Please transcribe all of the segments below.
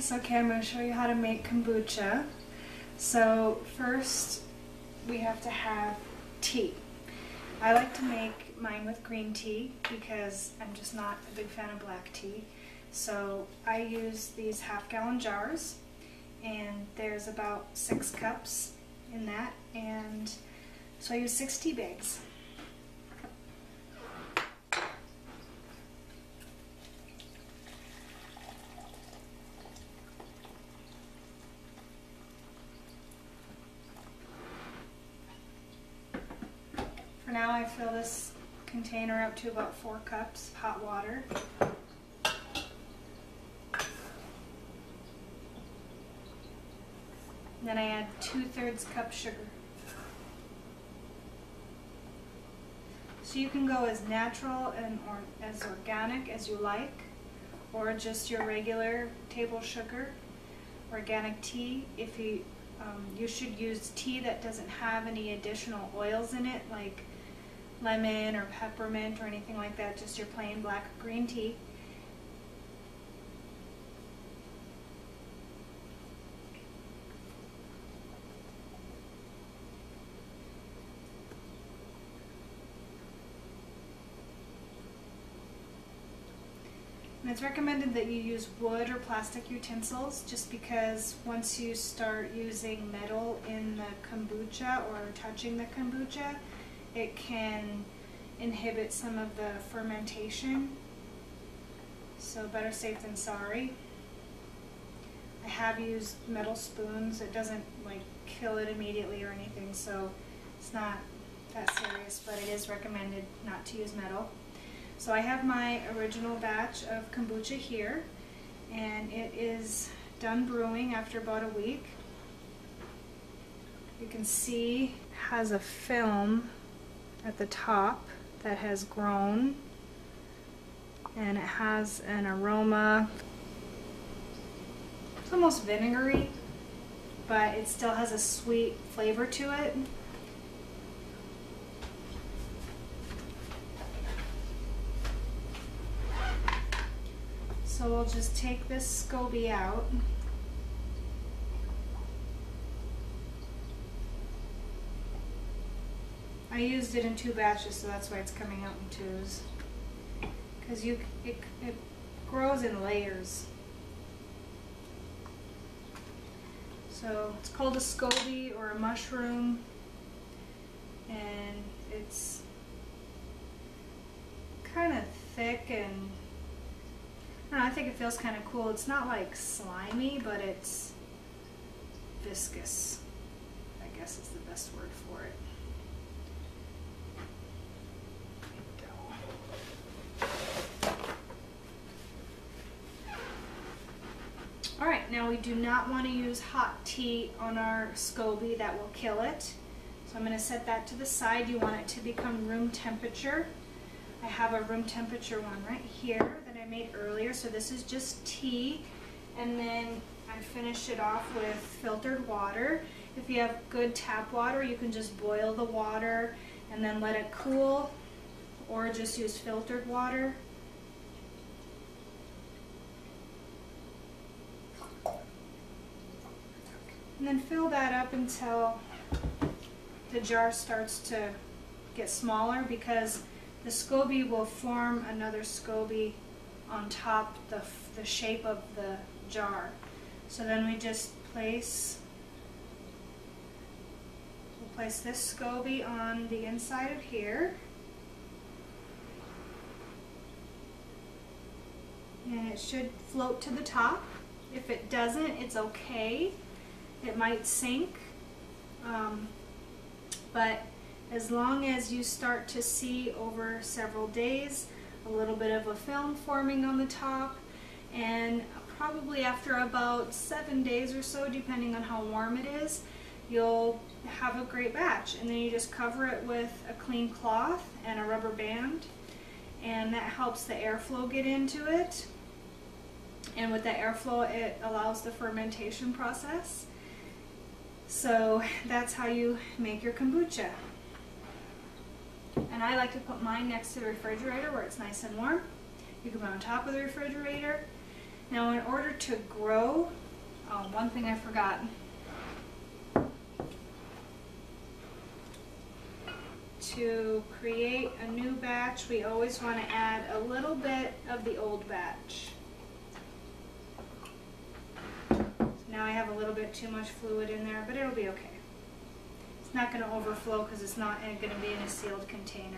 guys. Okay, I'm going to show you how to make kombucha. So first we have to have tea. I like to make mine with green tea because I'm just not a big fan of black tea. So I use these half-gallon jars, and there's about 6 cups in that, and so I use 6 tea bags. For now I fill this container up to about 4 cups of hot water. Then I add 2/3 cup sugar. So you can go as natural and as organic as you like, or just your regular table sugar. Organic tea, if you should use tea that doesn't have any additional oils in it, like lemon or peppermint or anything like that, just your plain black green tea. And it's recommended that you use wood or plastic utensils, just because once you start using metal in the kombucha or touching the kombucha, it can inhibit some of the fermentation. So better safe than sorry. I have used metal spoons. It doesn't like kill it immediately or anything, so it's not that serious, but it is recommended not to use metal. So I have my original batch of kombucha here, and it is done brewing after about a week. You can see it has a film at the top that has grown, and it has an aroma. It's almost vinegary, but it still has a sweet flavor to it. So we'll just take this SCOBY out. I used it in 2 batches, so that's why it's coming out in 2s. Because it grows in layers. So it's called a SCOBY or a mushroom, and it's kind of thick, and I don't know, I think it feels kind of cool. It's not like slimy, but it's viscous, I guess is the best word for it. Alright, now we do not want to use hot tea on our SCOBY. That will kill it. So I'm going to set that to the side. You want it to become room temperature. I have a room temperature one right here that I made earlier. So this is just tea, and then I finished it off with filtered water. If you have good tap water, you can just boil the water and then let it cool, or just use filtered water. And then fill that up until the jar starts to get smaller, because the SCOBY will form another SCOBY on top the shape of the jar. So then we just place this SCOBY on the inside of here. And it should float to the top. If it doesn't, it's okay. It might sink, but as long as you start to see over several days a little bit of a film forming on the top, and probably after about 7 days or so, depending on how warm it is, you'll have a great batch. And then you just cover it with a clean cloth and a rubber band, and that helps the airflow get into it. And with the airflow, it allows the fermentation process. So that's how you make your kombucha. And I like to put mine next to the refrigerator where it's nice and warm. You can put it on top of the refrigerator, Now in order to grow, oh, one thing I forgot. To create a new batch, we always want to add a little bit of the old batch. Now I have a little bit too much fluid in there, but it'll be okay. It's not going to overflow because it's not going to be in a sealed container.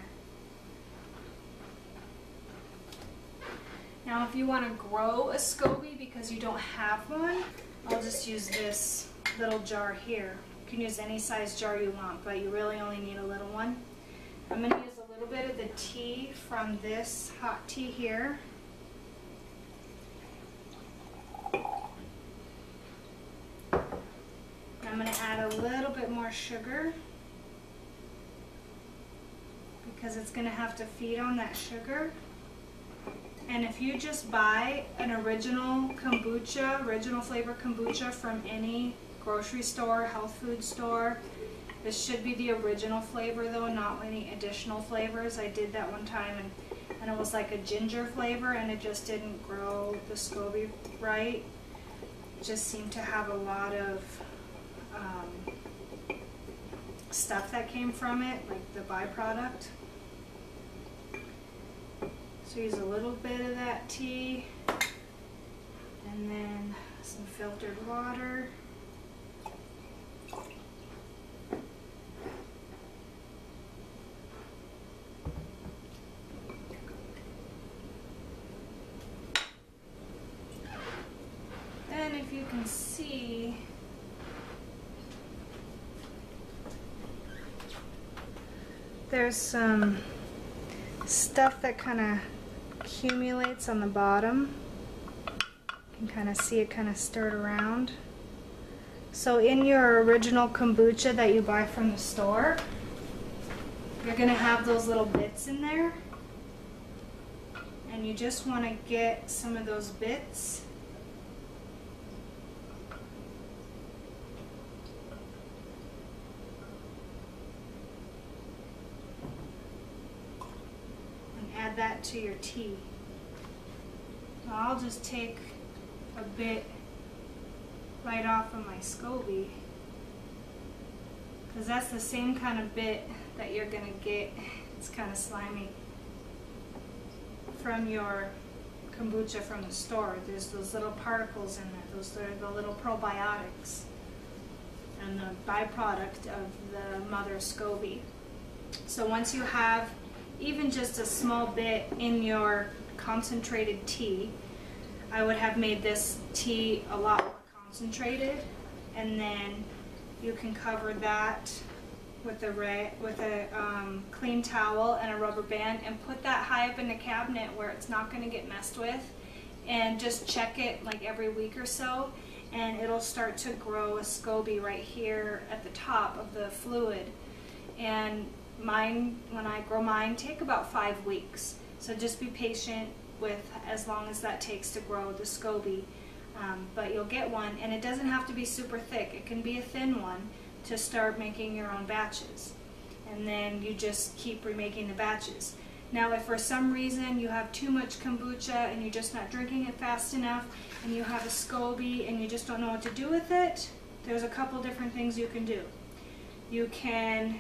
Now if you want to grow a SCOBY because you don't have one, I'll just use this little jar here. You can use any size jar you want, but you really only need a little one. I'm going to use a little bit of the tea from this hot tea here. I'm going to add a little bit more sugar because it's going to have to feed on that sugar. And if you just buy an original kombucha, original flavor kombucha from any grocery store, health food store, this should be the original flavor though, not any additional flavors. I did that one time and it was like a ginger flavor and it just didn't grow the SCOBY right. It just seemed to have a lot of stuff that came from it, like the byproduct. So use a little bit of that tea and then some filtered water. And if you can see, there's some stuff that kind of accumulates on the bottom. You can kind of see it kind of stirred around. So in your original kombucha that you buy from the store, you're going to have those little bits in there. And you just want to get some of those bits add that to your tea. Now I'll just take a bit right off of my SCOBY because that's the same kind of bit that you're going to get, it's kind of slimy, from your kombucha from the store. There's those little particles in there, those are the little probiotics and the byproduct of the mother SCOBY. So once you have even just a small bit in your concentrated tea, I would have made this tea a lot more concentrated, and then you can cover that with a clean towel and a rubber band and put that high up in the cabinet where it's not going to get messed with, and just check it like every week or so and it'll start to grow a SCOBY right here at the top of the fluid. And mine, when I grow mine, take about 5 weeks. So just be patient with as long as that takes to grow the SCOBY. But you'll get one, and it doesn't have to be super thick. It can be a thin one to start making your own batches. And then you just keep remaking the batches. Now if for some reason you have too much kombucha and you're just not drinking it fast enough, and you have a SCOBY and you just don't know what to do with it, there's a couple different things you can do. You can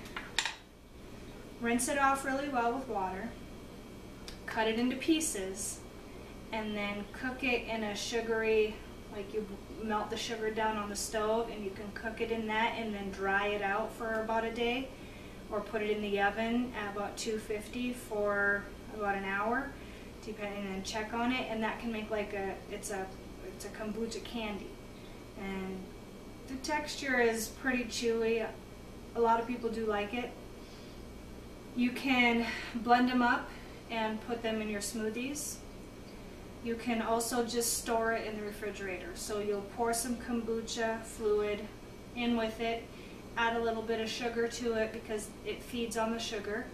rinse it off really well with water, cut it into pieces, and then cook it in a sugary, like you melt the sugar down on the stove and you can cook it in that and then dry it out for about a day, or put it in the oven at about 250 for about an hour, depending, and check on it, and that can make like it's a kombucha candy. And the texture is pretty chewy. A lot of people do like it. You can blend them up and put them in your smoothies. You can also just store it in the refrigerator. So you'll pour some kombucha fluid in with it, add a little bit of sugar to it because it feeds on the sugar.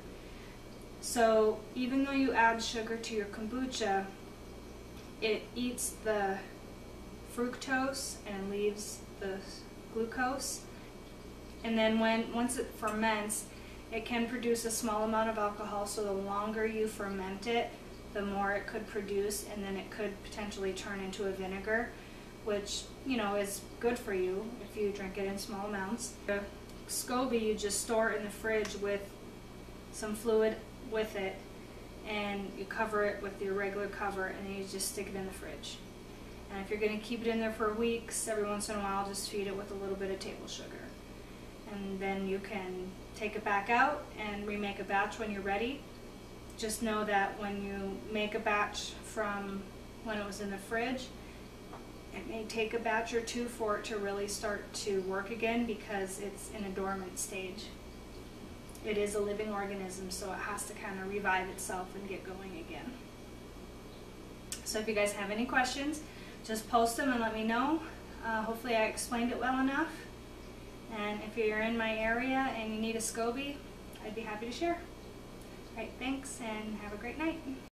So even though you add sugar to your kombucha, it eats the fructose and leaves the glucose. And then once it ferments, it can produce a small amount of alcohol, so the longer you ferment it, the more it could produce, and then it could potentially turn into a vinegar, which, you know, is good for you if you drink it in small amounts. The SCOBY you just store in the fridge with some fluid with it, and you cover it with your regular cover, and then you just stick it in the fridge. And if you're going to keep it in there for weeks, every once in a while just feed it with a little bit of table sugar. And then you can take it back out and remake a batch when you're ready. Just know that when you make a batch from when it was in the fridge, it may take a batch or two for it to really start to work again because it's in a dormant stage. It is a living organism, so it has to kind of revive itself and get going again. So if you guys have any questions, just post them and let me know. Hopefully I explained it well enough. And if you're in my area and you need a SCOBY, I'd be happy to share. All right, thanks, and have a great night.